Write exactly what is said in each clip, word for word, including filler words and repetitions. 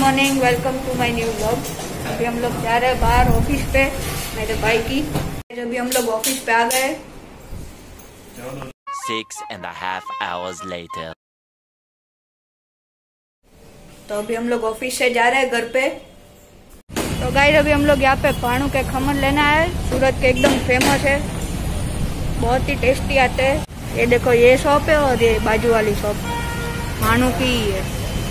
Morning, welcome to my new vlog. अभी हम लोग जा रहे हैं बाहर ऑफिस पे मेरे भाई की। अभी हम लोग ऑफिस पे आ गए। Six and a half hours later. तो अभी हम लोग ऑफिस से जा रहे हैं घर पे। तो गाइस अभी हम लोग यहाँ पे भाणु के खमन लेना है। सूरत के एकदम फेमस है, बहुत ही टेस्टी आते हैं। ये देखो, ये शॉप है और ये बाजू वाली शॉप भाणु की ही है।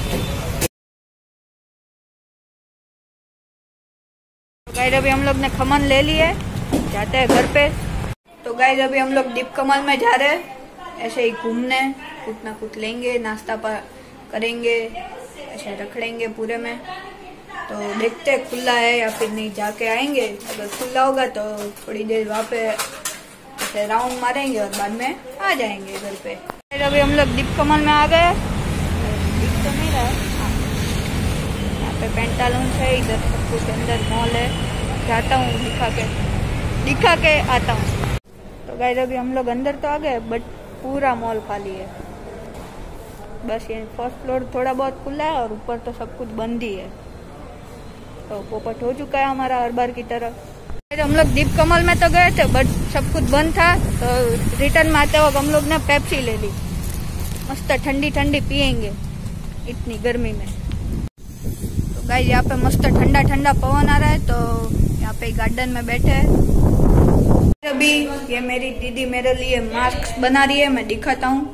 तो गाइस अभी हम लोग ने खमन ले लिए, जाते हैं घर पे। तो गाइस अभी हम लोग दीप कमल में जा रहे हैं, ऐसे ही घूमने, कुछ ना कुछ लेंगे, नाश्ता करेंगे, ऐसे रखड़ेंगे पूरे में। तो देखते हैं खुला है या फिर नहीं, जाके आएंगे। अगर खुला होगा तो थोड़ी देर वहाँ पे ऐसे राउंड मारेंगे और बाद में आ जाएंगे घर पे। फिर अभी हम लोग दीप कमल में आ गए। दिख तो नहीं रहा, यहाँ पे पेंटालून है, इधर सब कुछ अंदर मॉल है। जाता हूँ, दिखा के दिखा के आता हूँ। तो गाइस अभी हम लोग अंदर तो आ गए, बट पूरा मॉल खाली है। बस ये फर्स्ट फ्लोर थोड़ा बहुत खुला है और ऊपर तो सब कुछ बंद ही है। तो पोपट हो चुका है हमारा हर बार की तरह। हम लोग दीप कमल में तो गए थे, बट सब कुछ बंद था। तो रिटर्न में आते वक्त हम लोग ने पेप्सी ले ली। मस्त ठंडी ठंडी पियेंगे इतनी गर्मी में। तो गाइस यहाँ पे मस्त ठंडा ठंडा पवन आ रहा है, तो यहाँ पे गार्डन में बैठे हैं। अभी ये मेरी दीदी मेरे लिए मास्क बना रही है, मैं दिखाता हूँ।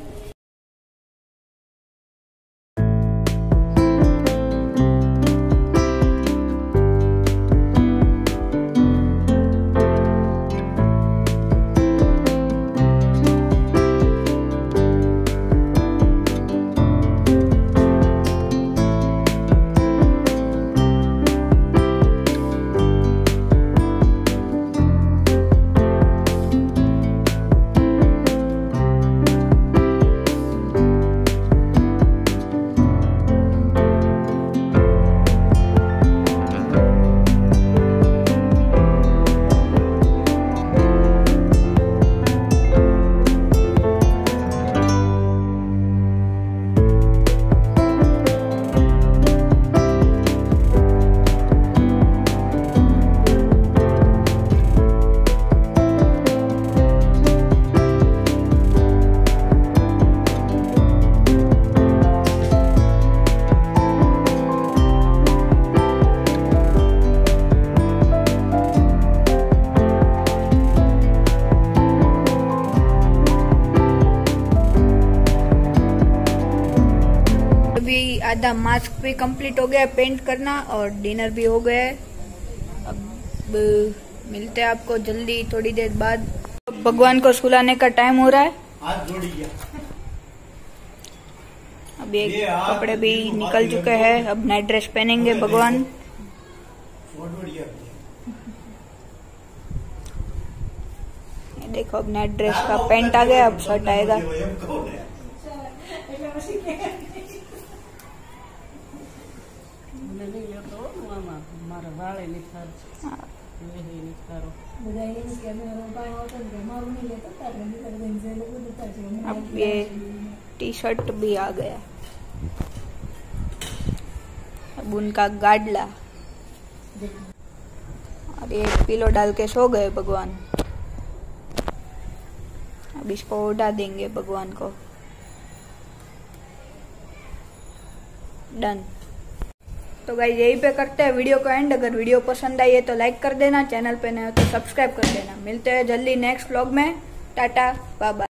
आधा मास्क भी कंप्लीट हो गया पेंट करना और डिनर भी हो गया है। अब मिलते हैं आपको जल्दी थोड़ी देर बाद। भगवान को सुलाने का टाइम हो रहा है। अब ये कपड़े भी निकल चुके हैं, अब नाइट ड्रेस पहनेंगे भगवान। ये देखो, अब नाइट ड्रेस का पैंट आ गया, अब शर्ट आएगा। अब ये टी शर्ट भी आ गया। अब उनका गाडला और ये पिलो डाल के सो गए भगवान। अब इसको उड़ा देंगे भगवान को। डन। तो गाइस यही पे करते हैं वीडियो को एंड। अगर वीडियो पसंद आई है तो लाइक कर देना, चैनल पे नए हो तो सब्सक्राइब कर देना। मिलते हैं जल्दी नेक्स्ट व्लॉग में। Tata, bye bye.